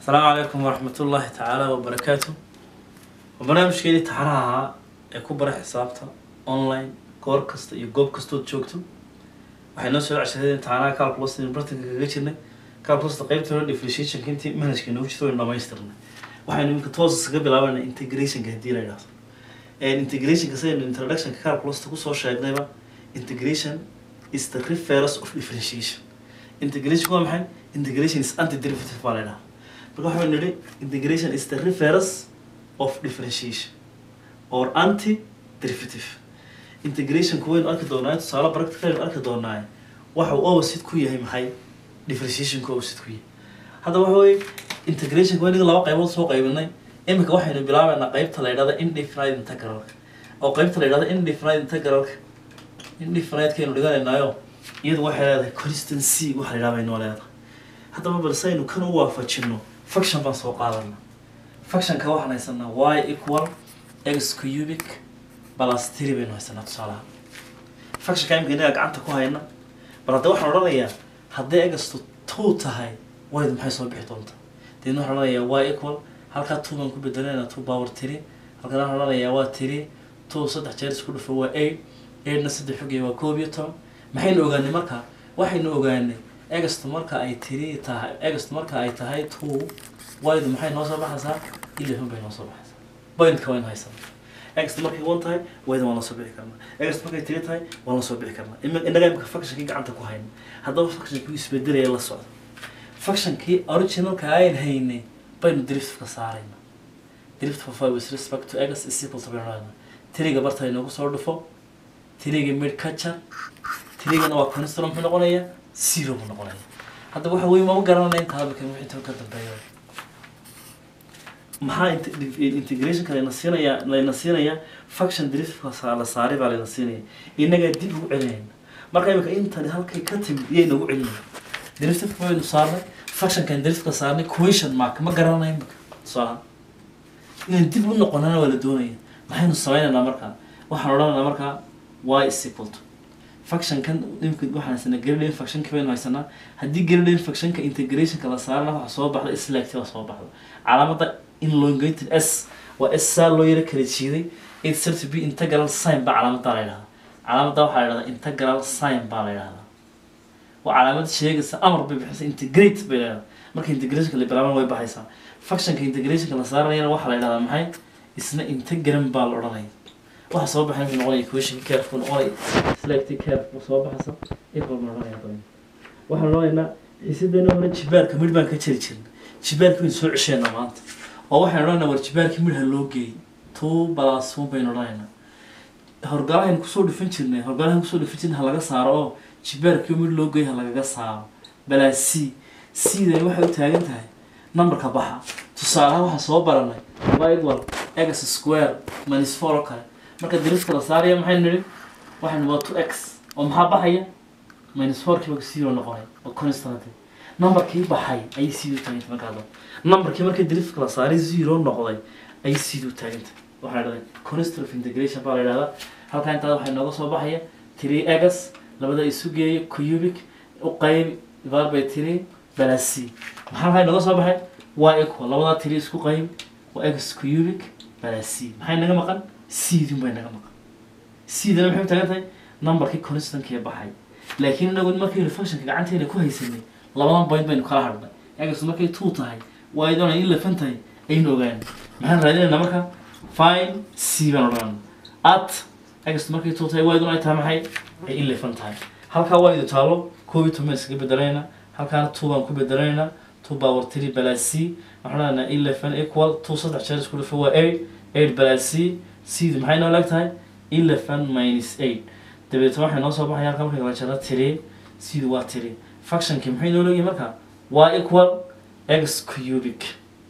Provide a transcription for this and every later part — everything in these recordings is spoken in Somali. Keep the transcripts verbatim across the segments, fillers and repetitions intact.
السلام عليكم ورحمة الله تعالى وبركاته. وبرنامج كيدي تحرها كبر حسابته أونلاين كوركست يجوب كستود شوكتو. وحنا سوى عشان تعالى كالكولوس نبرتك جيتشنا كالكولوس تقريبا تقول ديفرنشيشن كنتي منهج كنا وش تقول إنه ما يسترنا. وحنا يمكن توصل قبل أولا إنتجريشن كهدي له جاس. الإنتجريشن كسر الإنترودكشن كالكولوس تقول صور شيء جنبه. Integration is the reverse of differentiation. Integration هو محل integration is anti-derivative بالنا. بقول حنا نقول integration is the reverse of differentiation or anti-derivative. Integration كوين أركضوناي صار practical أركضوناي. واحد أول ست كويه هي محل differentiation كوي ست كويه. هذا واحد integration كوين يقول لواقع يبغى سوق يبغى إما كواحد بيلعب أن قيمة تلاقي هذا indefinite integral أو قيمة تلاقي هذا indefinite integral. indefinite كانوا لقانا إنه يد واحد هذا consistency واحد يلعب إنه ولا هذا. هذا ما بلسين وكان هو فاتشنه function بس هو قارنا. function كواحد يسمى y equal x cubic plus three بينه يسمى تصالح. function كايم جناك عنك كوهينا. برا ده واحد رأيه هذا x two تهاي y ده محيصل بحيطونته. دينه رأيه y equal هالك two من كل بدلنا two power three. هالك رأيه y three two صدق جالس كله فهو eight. إيه نسد حقي وكوبيتهم ما حين أوجاني مركها واحد أوجاني أجست مركها أي تري تها أجست مركها أي تهاي تو وايد ما حين نوصل بحثها اللي هم بين نوصل بحثها بوينت كوين هاي سنة أجست مركها وان تاي وايد ما نوصل بيه كرنا أجست مركها تري تاي ولا نوصل بيه كرنا إما إن جاي بفكشن كي عندك وهاين هذا فكشن كي يسبدل يلا صعد فكشن كي أوريجينال كاين هيني بين دريفت كسارين دريفت فاي with respect to أجست is equal to بيننا تري قبرت هاي نقص صار دفو تريجي ميد كاتشر تريجي نوع كونسترون في النقطة زيرو في النقطة هذا واحد وين ما قررنا إنت هذا كم واحد توكل تبايع مع الانتجريشن كلا نسينا يا لا نسينا يا فاكشن دريفت على صارب على نسينا إنه قاعد يجيبه علينا ما كان يمكن أنت لهالك كتب ينو علينا دريفت كمان صارنا فاكشن كان دريفت صارنا كويشن ماك ما قررنا يمك صار إن تبغى النقطة ولا دونية ما هي نصاينا نمركها واحد ورانا نمركها y is equal to function كان يمكن واحد سنة جريلين function كمان هاي سنة هدي جريلين function كintegration كلا صارنا وحصوب بعض select وحصوب بعض علامة elongated s و s لو يركز شيء it said to be integral sign بعلامة عليها علامة ده وحاجة integral sign بعليها وعلامة شيء أمر بحيث integrate بينها مركز integration اللي بعلامة وين بحيثها function كintegration كلا صارنا يعني واحد عليها محي اسمه integral بالوراني واحد صوب حنا في نقول equation curve ونقول select curve وصوب حسب equal مرة يعني واحد رأينا يصير هنا شبار كمل بان كتيرشين شبار كمل سرعة شينا مانت أو واحد رأينا ور شبار كمل هاللوجي تو بلاس مو بين رأينا هرجعين كسور دفنشنا هرجعين كسور دفنشنا هلاقي صاروا شبار كمل لوجي هلاقي صار بلا سي سي ده واحد تاجن تاعي نمبر كباحة تصارها واحد صوب برنا وايد وال x square minus four كه marka deriska la saariyo maxay niri waxaan waa two x oo maxaa baxaya minus four kiiba zero noqonay oo constant number kii baxay ay zero taaganta markaa number kii marka deriska la saariyo zero noqday ay zero taaganta waxa la constant of integration baa la yiraahdaa halka inta waxa nooga soo baxaya three x labada isu geeyo cubic u qayb divided by three plus c maxaa hay nooga soo baxay y equal labada three isku qayb waa x cubic plus c maxay naga maqan سيد ما ينقمق سيد أنا بحب تعرفه نمبر كي constant كي بحي لكن أنا قلت ما كي الفانكشن كي عندي هنا كويس إني لما بين بين كل حرب يعني قصدي ما كي توت هاي وايد أنا إلا فنتاي أي نوعين مهن رأينا نمرك فاين سي بنوران at قصدي ما كي توت هاي وايد أنا تام هاي إلا فنتاي هل كان وايد تالو كوبي تومس كي بدرينا هل كان توبان كوبي بدرينا توبا ورتري بلا سي إحنا أنا إلا فن equal توصل عشان كله فهو a eight بلا سي سيد محينا ولا كتاي eleven minus eight تبي واحد نص صباح يا كم كذا شغلة تري سيد وا تري فاكشن كم محينا ولا يمركها y equal x cubic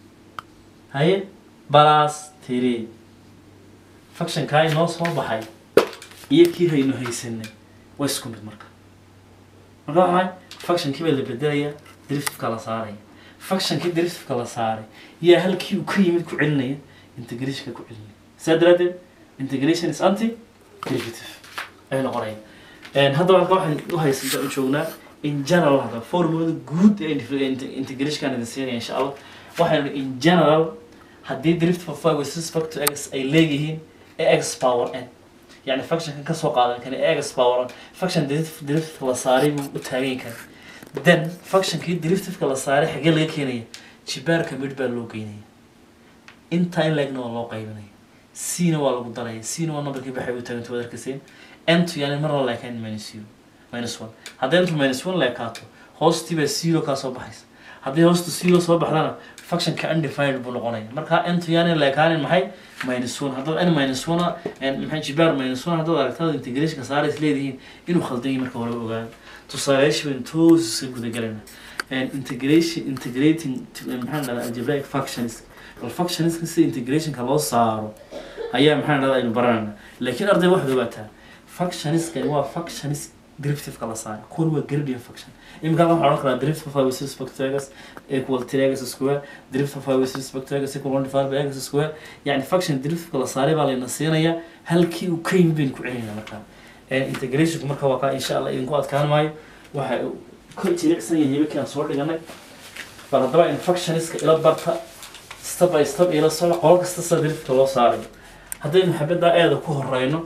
هاي بلاس تري فاكشن كاي نص صباح يكي هاي إنه هي سنة ويسكون بالمركة مركها هاي فاكشن كي اللي بدرية دريفت كلا صاري فاكشن كي دريفت كلا صاري يا هل كيو كيمة كعلنية integration كعلنية سادرة integration is anti-derivative أي نقرأين هذا واحد واحد يسمى شغلنا in general هذا formula good integration كان نسينا إن شاء الله waxaynu in general haddii derivative of y with respect to x ay leeyihiin x power n يعني function kan kasoo qaadan kan x power n function derivative derivative la saaray buu u taagan yahay then function kii derivative la saaray xagee laga keenaya jibaarka mid baa loo geynaya inta in leegna waa loo qaybinaya c na waa lagu daraya c na waa numberkii baxay u taagan wada arkayeen n to yani mar la leekan minus zero minus one haddii intu minus one leekaato hoostii baa zero ka soo baxaysa haddii hoostu zero soo baxdana function ka undefined buu noqonaya marka n to yani leekaanin maxay minus one haddii n minus one and maxay jibaar minus one haddii aragtada integration ka saaray leedihiin inuu khaldan yahay marka hore ogaan tusaaleyshii toos guda galana and integration integrating maxaa la algebraic functions wal functions si integration ka loo saaro ayaa maxaa la aynu baranayna laakiin arday wax ogaataa functions kan waa functions derivative kala saar kuwan waa gradient function imika waxaan oran karaa derivative of y with respect to x equal to x square derivative of y with respect to x equal one divided by x square yani function derivative kala saaray baa layna siinaya halkii uu ka yimid baynu ku celinayna markaa integration marka waa ka insha Allah idinku adkaan maayo waxa ku jilicsan yahay markaan soo dhiganay bal hadaba in functions ila barta step by step ila soo qol kasta sida derivative loo saaray haddaynu xabada aad ku horeyno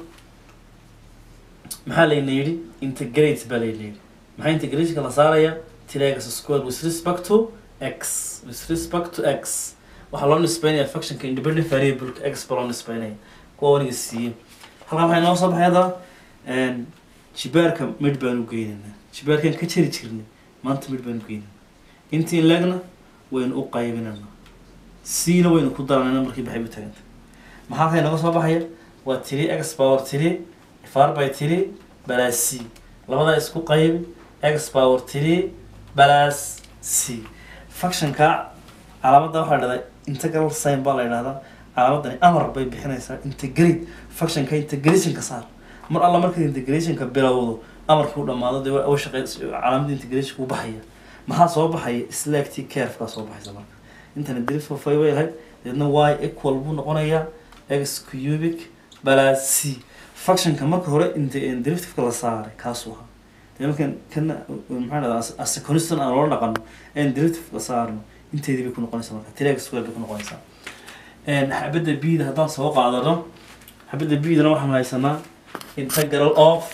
maxaa layna yiri integrate baa layna yiri maxaa integration kala saaraya tiragas square with respect to x with respect to x waxa loo nisbeynaya function ka independent variable x baa loo nisbeynaya kuwa waniga siiyo halka waxay noo soo baxayda and jibaarka mid baan u geynaa jibaarkan ka jiri jirnay maanta mid baan u geynaa intii lagna waynu u qaybinana c na waynu ku daranayna markii baxay u tagantay maxaa kay naga soo baxaya waa three x power three divided by three plus c labada isku qayb x power three plus c function ka calaamada waxa la dhahdaa integral sign baa la yiraahdaa calaamadani amar bay bixinaysaa integrate function ka integration ka saar mar alla marka integration ka bilowdo amarku u dhamaado dee oo shaqeeyo calaamada integration ku baxaya maxaa soo baxaya select curve ka soo baxaysa marka intana derivative of y yahay dadna y equal buu noqonayaa x cubic plus c function ka marka hore inta derivative ka la saaray kaas waxa deekan kana maxaa la as constant aan loo dhaqano in derivative la saarno inteedii bay ku noqonaysaa marka three x square bay ku noqonaysaa een xabada b da hadaan soo qaadano xabada b da waxaan haysanaa integral of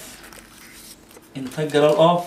integral of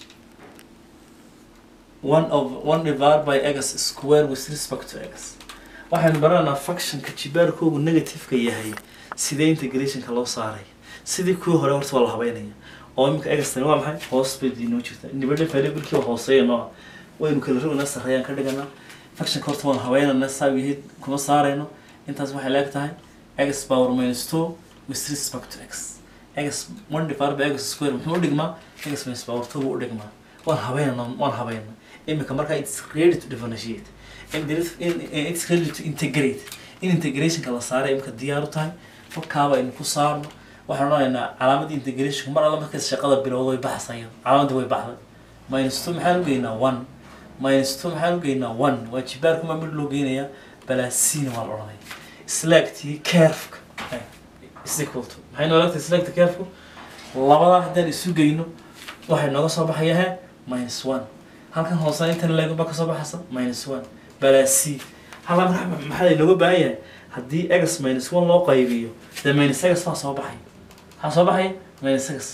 one of one divided by x square with respect to x waxaan baranaa function ka jibaarkoodu negative ka yahay sidee integration ka loo saaray sidii kuwa hore horta la habeynaya oo imika x tan waa maxay hoos bay diinoo jirta independent variable kii hooseeyno waynu kala rognaa sarreeyaan ka dhiganaa function ka horta waan habeynana saawiyay kuma saarayno intaas waxay leegtahay x power minus two with respect to x x one divided by x square muxuu u dhigmaa x minus power two u dhigmaa waan habeynana waan habeynana imika marka it's ready to differentiate in in it's ready to integrate in integration ka la saaray imika diyaar u tahay fakaaba in ku saarno waxaan raaynaa calaamadda integration mar alla marka shaqada bilowdo way baxsayo calaamadda way baxday minus two maxaan u geynaa one minus two maxaan u geynaa one waa jibaarku ma mid loo geynayaa balaasiin waa la oranay select curve is equal to maxay noo leedahay select curve labada haddaan isu geyno waxay nooga soo baxayaa minus one halkan hoose intan leego ba ka soo baxaysa minus one balaasi hala maxay nooga baahan yahay haddii x minus one loo qaybiyo the minus x waa soo baxay ha soo baxay minus x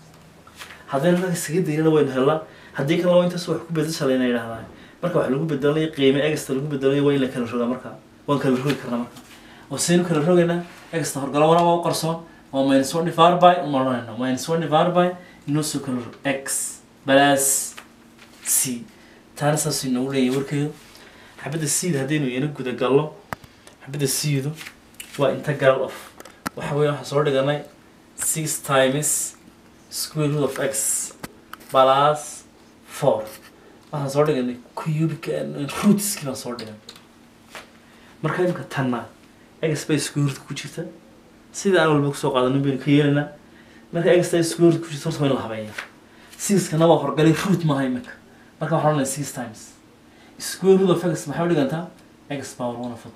haddii la isaga deynana waynu helaa haddii kan loo intaas wax ku bedeshay inay yiraahdaan marka wax lagu bedelay qiime x lagu bedelay way la kala rogaa marka waan kala rogi karnaa marka oo seen kala rogeena x ta horgala wana waa qarsoon oo minus one divided by umarayna minus one divided by no so kala x plus c taana saas inuu leeyahay warkeeyo xabada c hadaynu ina guda gallo xabada c du waa integral of waxa weeye waxa soo dhiganay six times square root of x plus four waxaan soo dhiganay cubic roots kii baan soo dhiganay marka imka tanna x bay square root ku jirta sida aan walba ku soo qaadano baan ka yeelana marka x tay square root ku jirta soo la habeeyo six kana waa horgalay root ma hay marka marka waxaan oranay six times square root of x maxay u dhigantaa x power one of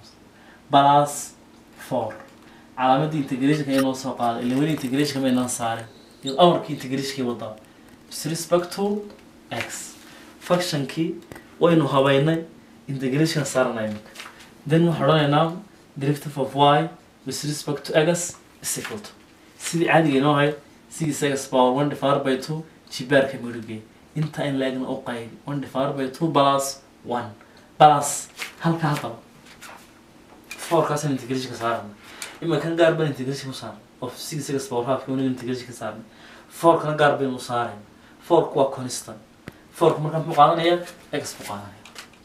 plus four calaamadda integration ka inoo soo qaado ilaa weli integration ma inaan saarin iyo amarka integration ka wada with respect to x function ki waynu habeynay integration saarnayno then waxaan odhanaynaa derivative of y with respect to x is equal to sidii caadiga inoo ahayd six x power one divided by two jibaarka midhigay inta in laegna u qayb one divided by two plus one plus halka hadaba four kaas integration ka saarna ima kan gaar baan integration ku saarna of six x power half kun integration ka saarna four kan gaar baan u saareen four kuwa constant four marka muxuu qaadanaya x ku qaadanaya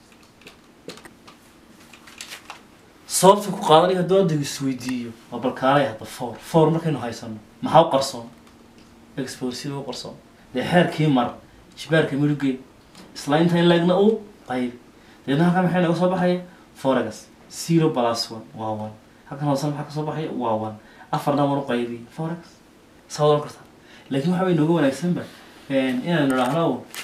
sababta ku qaadanaya hadduu adigu isweydiiyo waa balkaalay hadda four four markaynu haysano maxaa u qarsoon x power sida u qarsoon dee xeerkii mar jibaarka midhigay isla inta in laegna u qayb deedna halkan maxay naga soo baxaya four x zero plus one waa one halkan hoose maxaa ka soo baxaya waa one afarna waan u qaybiy four x saa odan kartaa laakiin waxa way nooga wanaagsanba inaan idhaahno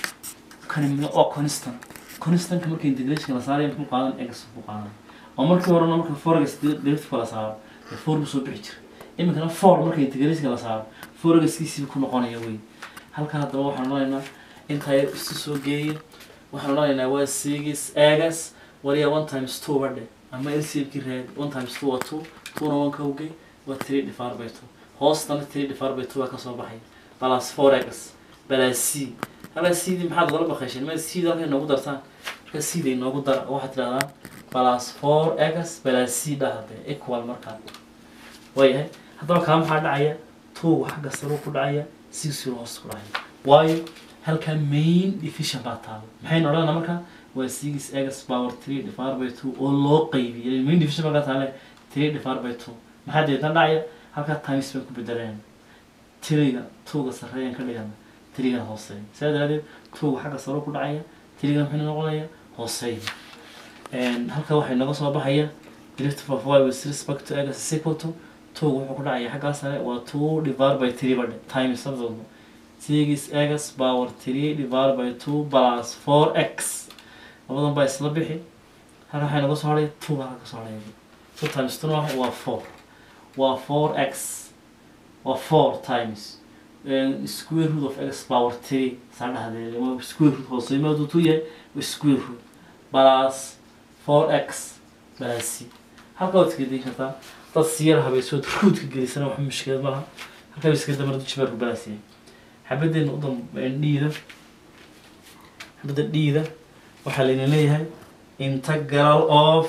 kani waa constant constantka marka integration la saarayo muxuu qaadan x ku qaadan oo markii horena marka four x derivative la saaro ee four buu soo bixi jiray imikana four marka integration la saaro four x kiisii ku noqonaya way halkan hadaba waxaan odhanaynaa inta isu soo geeyay waxaan odhanaynaa waa six x wariya one times two badhe ama L C M ki raad one times two waa two two na one ka ugey waa three divided by two hoostana three divided by two waa ka soo baxay plus four x plus c hala c di maxaad wala baqayshay ma c da halkay noogu dartaan marka c day noogu dar waxaad tiraahdaa plus four x plus c dhahde equal markaa waayahay haddaba kaa maxaa dhacaya two xagga sare ku dhacaya six hoos ku dhacaya waayo halka main division baa taalo maxaynu odhanaa marka waa six x power three divided by two oo loo qaybiyay main division baa taale three divided by two maxaa deetan dhacaya halka times bay ku bedeleen three-ga two-ga sarreeyaan ka dhigana three-ga hooseeya sidaa daraadeed two-ga xagga sare ku dhacaya three-ga maxay noqonaya hooseeya halka waxay naga soo baxaya derivative of y with respect to x is equal to two-ga wuxuu ku dhacaya xaggaa sare waa two divided by three badhe times sabdooda six x power three divided by two plus four x labadan baa isla bixi halka waxay naga soo haray two baa ka soo haray two times two waa four waa four x waa four times square root of x power three saa dhahdeed waa square root hooseymadu two yahay square root plus four x plus c halka waad iska dayn kartaa dad siyar habaysood root-ka gelisana wax mushkilad malaha halka iska damar jibaarku plus yahay xabadeen u dam dhiida xabada dhiida waxaa layna leeyahay integral of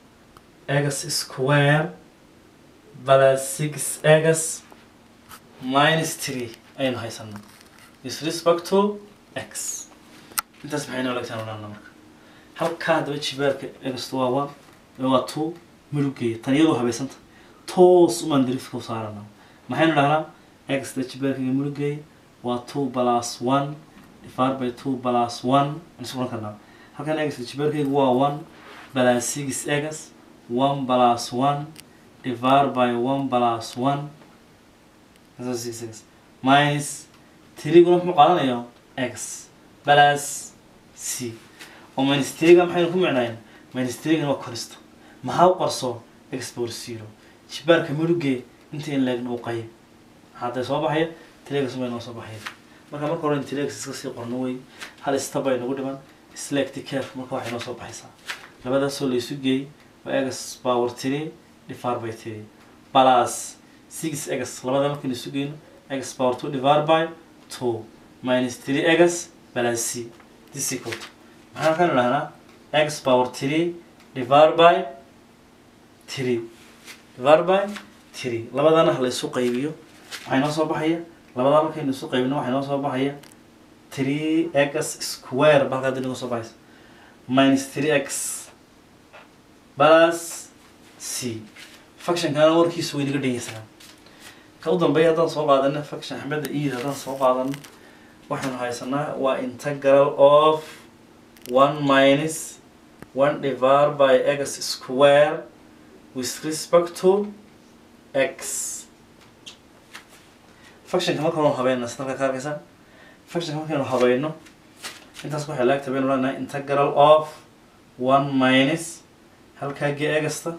x square plus six x minus three ayaynu haysano with respect to x intaas maxay noo lagtaan odhanna marka halkaa haddaba jibaarka x waa one waa two midhuggeeya tan iyadoo habaysanta toos umaan derivative u saarana maxaynu dhahnaa x da jibaarkaga midhuggeeya waa two plus one divided by two plus one aan isku oran karnaa halkan x da jibaarkayga waa one plus six x one plus one divided by one plus one six x minus three guna muxuu qaadanayaa x plus c oo minus three-ga maxaynu ku micnayn minus three-ga waa constant maxaa u qarsoon x power zero jibaarka midhugee inta in leegna u qayb hadda soo baxaya three-ga sumay noo soo baxaya marka marka hore three-ga iska sii qorno way hal step ay nagu dhiman select curve marka waxay noo soo baxaysaa labadaasoo la isu geeyay waa x power three divided by three plus six x labada markaynu isu geyno x power two divided by two minus three x plus c this equal to maxaan kan idhahnaa x power three divided by three divided by three labadana ha la isu qaybiyo waxay noo soo baxaya labada markaynu isu qaybino waxay noo soo baxaya three x square ba halkaa dib soo baxaysa minus three x plus c function kana warkiisu way naga dhigaysaa ka u dambeeya haddaan soo qaadana function axmedda eid haddaan soo qaadano waxaanu haysanaa waa integral of one minus one divided by x square with respect to x functionka markaanu habayno sidalka ka arkaysa functionka markaanu habayno intaas waxay laagta baynu leenahay integral of one minus halkaa g egasta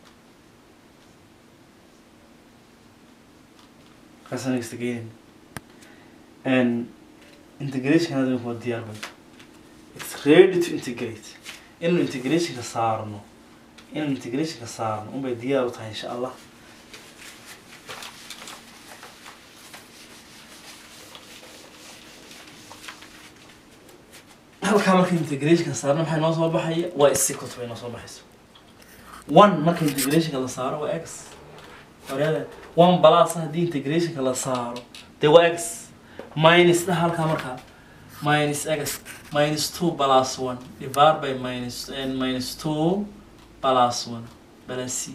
kaasaan egasta geynin and integration hadda waa diyaar bay it's ready to integrate إنه integration كسارنو إنه integration كسارنو أم بديار وتاه إن شاء الله هل كان مركز integration كسارنو محي نوصل بحية وإسكوت بين نوصل بحيس one مركز integration كلا و x ورياده one بلاس هدي integration كلا صار ده و x minus ده هل كان مركز minus x minus two plus one divided by minus and minus two plus one plus c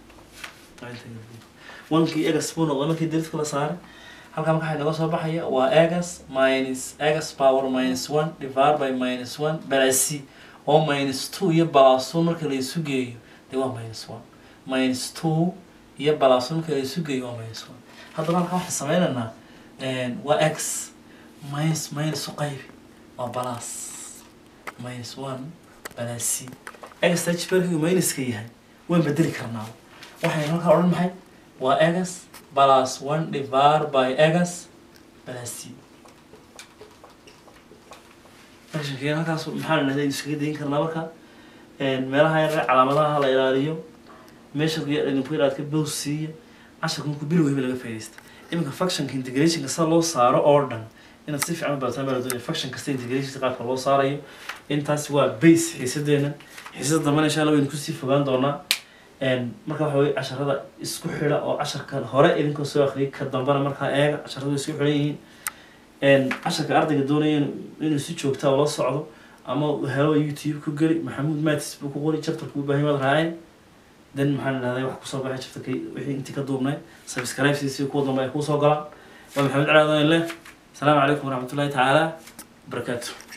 one kii x buu noqday markii dirifka la saaray halka marka waxa naga soo baxaya waa x minus x power minus one divided by minus one plus c oo minus two iyo plus one marka la isu geeyo de waa minus one minus two iyo plus one marka la isu geeyo waa minus one hadda halka waxa sameeynaa een waa x minus minus u qayb waa plus minus one plus c x h barkigu minus ka yahay waan bedeli karnaa waxay halka oran maxay waa x plus one divided by x plus c meesha keen halkaas maxaa la iskaga deyn karnaa marka een meelaha yar calaamadaha la ilaaliyo meesha ku yahay ku yiraahdo bowsiya casharku ku bilowga laga faa'iideysto iminka function integration ka sa loo saaro oo dhan in si fiican barataan barataan function kasta integration qaabka loo saarayo intaas waa base xiisadeena xiisada dambe insha Allah waynu ku sii fogaan doonaa een marka waxa way casharada isku xidha oo casharka hore idinka soo akhriyo ka dambana marka eega casharadu isku xidhan yihiin een casharka ardayga doonaya inuu si joogto ah la socdo ama helo YouTube ku gali Maxamuud Maatis buu ku qori chapter ku baahan yahay raacay dan maxaan leeyahay wax ku soo baxay chapter wixii intii ka duubnay subscribe si ku dambe ku soo galaan waa Maxamuud Calaadaan leh السلام عليكم ورحمة الله تعالى وبركاته.